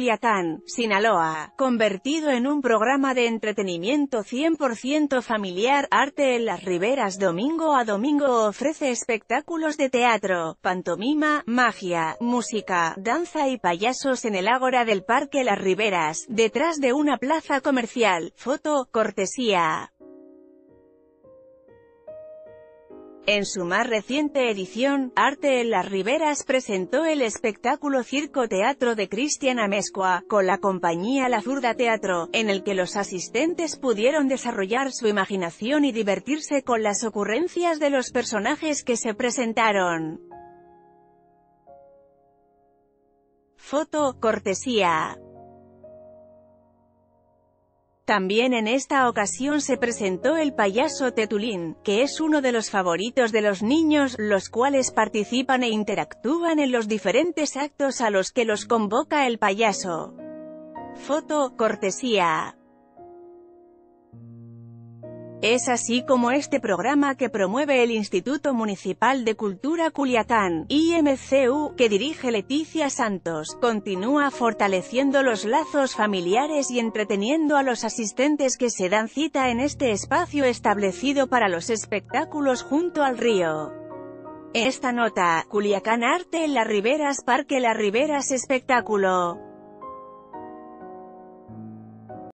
Culiacán, Sinaloa, convertido en un programa de entretenimiento 100% familiar. Arte en las Riberas. Domingo a domingo ofrece espectáculos de teatro, pantomima, magia, música, danza y payasos en el Ágora del Parque Las Riberas, detrás de una plaza comercial. Foto, cortesía. En su más reciente edición, Arte en las Riberas presentó el espectáculo Circo Teatro de Cristian Amezcua, con la compañía La Zurda Teatro, en el que los asistentes pudieron desarrollar su imaginación y divertirse con las ocurrencias de los personajes que se presentaron. Foto, cortesía. También en esta ocasión se presentó el payaso Tetulín, que es uno de los favoritos de los niños, los cuales participan e interactúan en los diferentes actos a los que los convoca el payaso. Foto, cortesía. Es así como este programa que promueve el Instituto Municipal de Cultura Culiacán, IMCU, que dirige Leticia Santos, continúa fortaleciendo los lazos familiares y entreteniendo a los asistentes que se dan cita en este espacio establecido para los espectáculos junto al río. En esta nota, Culiacán Arte en las Riberas, Parque Las Riberas espectáculo.